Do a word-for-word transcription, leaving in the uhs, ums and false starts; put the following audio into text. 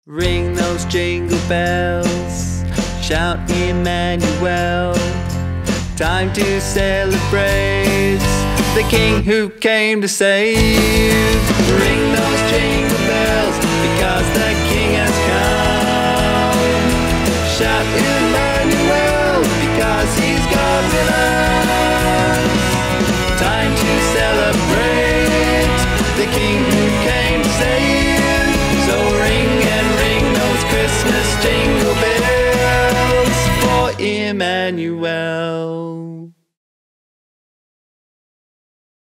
Ring those jingle bells, shout Emmanuel. Time to celebrate the King who came to save. Ring those jingle bells because the King has come. Shout Emmanuel because he's God with us. Time to celebrate the King who came to save. So ring and ring those Christmas jingle bells for Emmanuel.